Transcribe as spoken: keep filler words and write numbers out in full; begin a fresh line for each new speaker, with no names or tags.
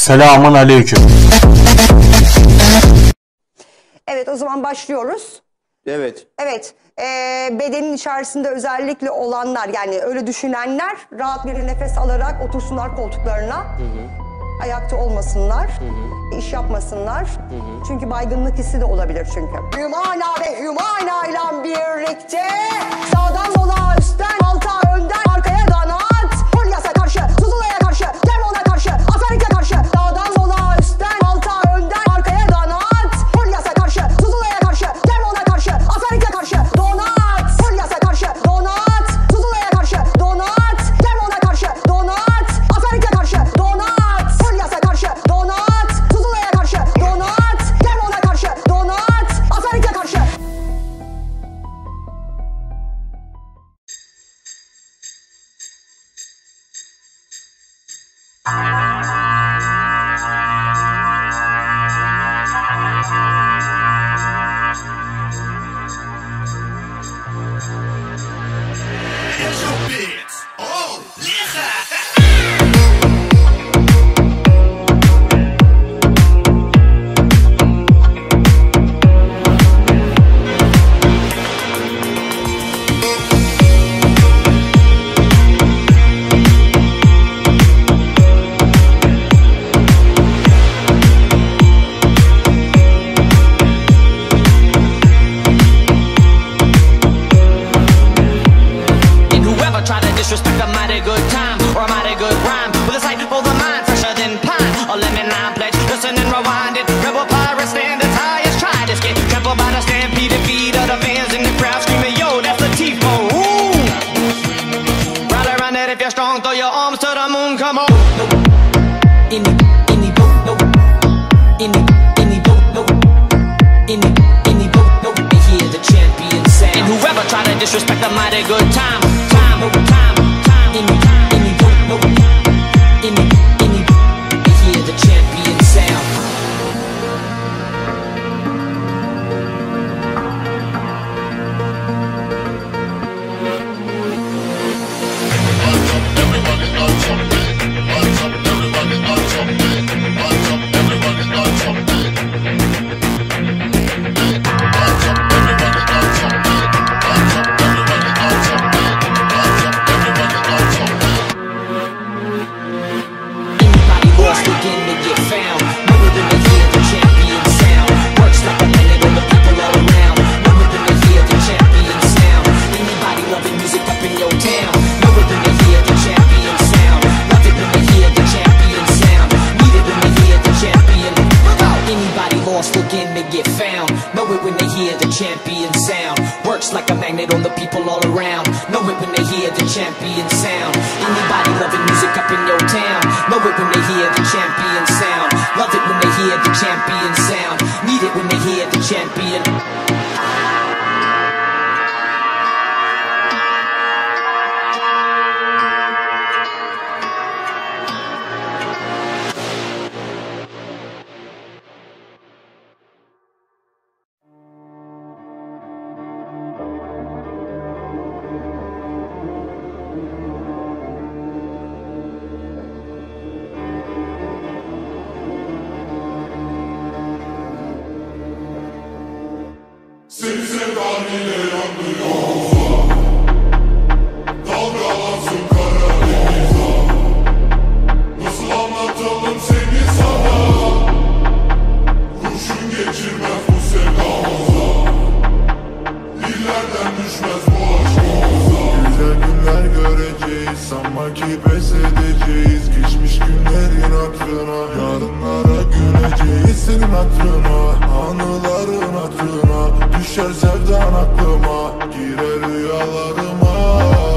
Selamun aleyküm.
Evet, o zaman başlıyoruz.
Evet.
Evet, ee, bedenin içerisinde özellikle olanlar, yani öyle düşünenler rahat bir nefes alarak otursunlar koltuklarına. Hı hı. Ayakta olmasınlar, hı hı. iş yapmasınlar. Hı hı. Çünkü baygınlık hissi de olabilir çünkü. Hümana ve Hümana ile birlikte sağdan sola, üstten alta, önden arkaya donat. Polyas'a karşı, Zuzula'ya karşı, Demon'a karşı, Aferik'e karşı. Sağdan sola, üstten alta, önden arkaya donat. Polyas'a karşı, Zuzula'ya karşı, Demon'a karşı, Aferik'e karşı. Donat. Polyas'a karşı, donat. Zuzula'ya karşı, donat. Demon'a karşı, donat. Aferik'e karşı, donat. Polyas'a karşı, donat. Zuzula'ya karşı, donat. Demon'a karşı, donat. Aferik'e karşı.
Disrespect a mighty good time or a mighty good rhyme with a sight for the mind, fresher than pine. A lemon lime pledge, listen and rewind it. Rebel pirate standards highest, try to get trampled by the stampede and feet of the fans in the crowd screaming, yo, that's the T-Fo. Ooh, rally around it if you're strong, throw your arms to the moon, come on. Any, any, no, no. Any, any, no, no. Any, any, no, no. They hear the champion sound. And whoever try to disrespect a mighty good time, time, time. Any, any, no, no. Any, any, they hear the champion sound.
Everybody got something. Everybody got something. Everybody got something. Everybody got something. Everybody got something.
Anybody lost again to get found. Never than they hear the champion sound. Works like a magnet on the people all around. Never than they hear the champion sound. Anybody loving music up in your town. Never than they hear the champion sound. Love it when they hear the champion sound. Need it when they hear the champion. Anybody lost looking to get found. Know it when they hear the champion sound. Works like a magnet on the people all around. Know it when they hear the champion sound. Anybody loving music up in your town. Know it when they hear the champion sound. Love it when they hear the champion sound. Need it when they hear the champion.
Seni sevdan ile yanıyor. Dalgalansın Karadeniz'e. Nasıl anlatalım seni sana? Kurşun geçirmez bu sevdamıza. Dillerden düşmez bu aşkımıza. Güzel günler göreceğiz, sanma ki pes edeceğiz. Geçmiş günlerin hatırına, yarınlara güleceğiz senin hatırına. Anıların hatırına, düşer sevdan aklıma, girer rüyalarıma.